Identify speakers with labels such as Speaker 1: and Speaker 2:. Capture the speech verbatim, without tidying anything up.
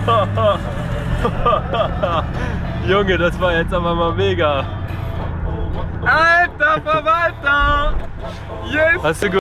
Speaker 1: Junge, das war jetzt aber mal mega.
Speaker 2: Alter Verwalter! Yes!
Speaker 1: Hast du